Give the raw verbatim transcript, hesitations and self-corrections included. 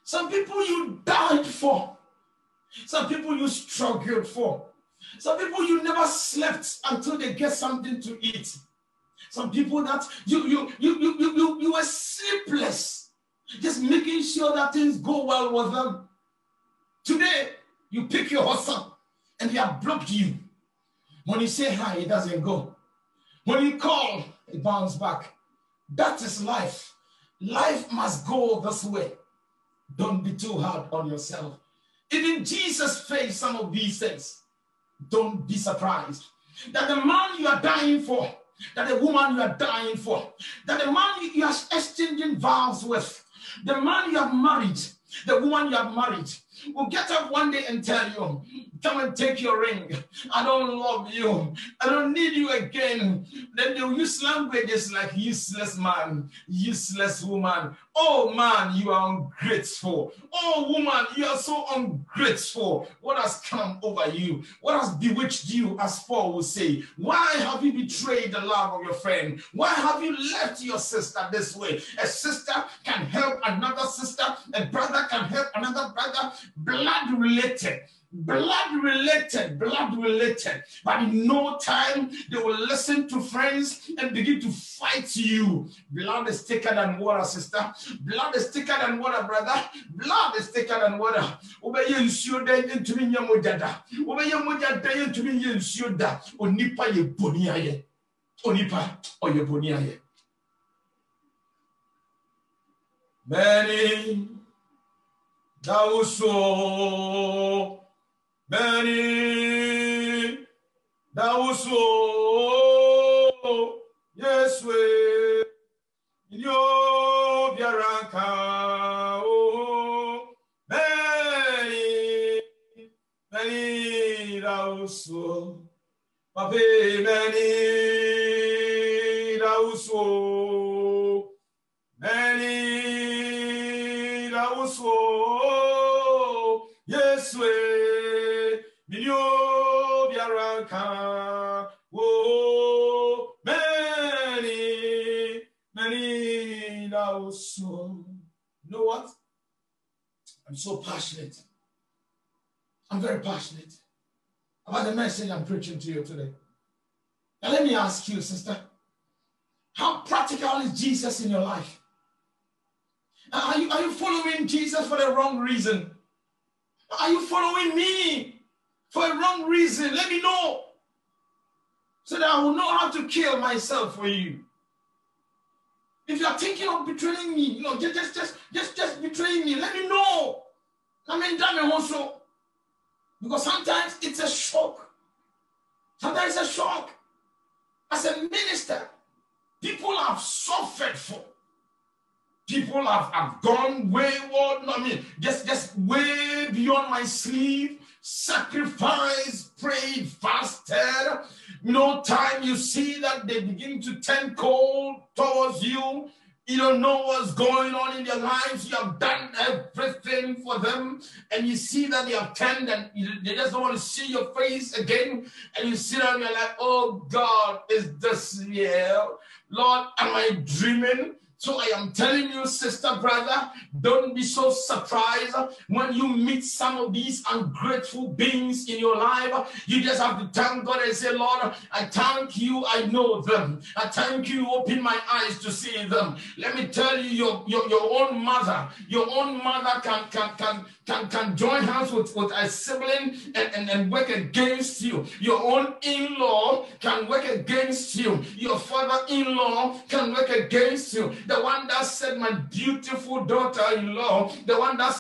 Some people you died for. Some people you struggled for. Some people you never slept until they get something to eat. Some people that you you you you you you, you were sleepless, just making sure that things go well with them. Today, you pick your hustle and they have blocked you. When you say hi, it doesn't go. When you call, it bounces back. That is life. Life must go this way. Don't be too hard on yourself. Even Jesus faced some of these things. Don't be surprised that the man you are dying for, that the woman you are dying for, that the man you are exchanging vows with, the man you have married, the woman you have married, will get up one day and tell you, come and take your ring. I don't love you. I don't need you again. Then they'll use languages like useless man, useless woman. Oh man, you are ungrateful. Oh woman, you are so ungrateful. What has come over you? What has bewitched you, as Paul will say? Why have you betrayed the love of your friend? Why have you left your sister this way? A sister can help another sister. A brother can help another brother. Blood related. Blood related, blood related, but in no time they will listen to friends and begin to fight you. Blood is thicker than water, sister. Blood is thicker than water, brother. Blood is thicker than water. Obey you, ensure that into me, Yamujada. Obey your mujada into me, ensure that Onipa ye boniaye. Onipa or ye boniaye. Many thou so. Many thou so, yes, we in your Biaranka, oh, many, many thou so, Papi, many thou so, many thou so, yes, we. Oh, many, many now so. You know what? I'm so passionate. I'm very passionate about the message I'm preaching to you today. Now let me ask you, sister, how practical is Jesus in your life? Are you, are you following Jesus for the wrong reason? Are you following me for a wrong reason? Let me know, so that I will know how to kill myself for you. If you are thinking of betraying me, you know, just, just, just, just, just betray me. Let me know. I mean, damn also, because sometimes it's a shock. Sometimes it's a shock. As a minister, people have suffered for. People have, have gone wayward. I mean, just, just way beyond my sleeve. Sacrifice, prayed, fasted. No time you see that they begin to turn cold towards you. You don't know what's going on in their lives. You have done everything for them, and you see that they have turned and they just don't want to see your face again. And you sit down and you're like, oh God, is this real? Lord, am I dreaming? So I am telling you, sister, brother, don't be so surprised when you meet some of these ungrateful beings in your life. You just have to thank God and say, Lord, I thank you, I know them. I thank you, open my eyes to see them. Let me tell you, your, your, your own mother, your own mother can, can, can, can, can join hands with, with a sibling and, and, and work against you. Your own in-law can work against you. Your father-in-law can work against you. The one that said, my beautiful daughter-in-law, the one that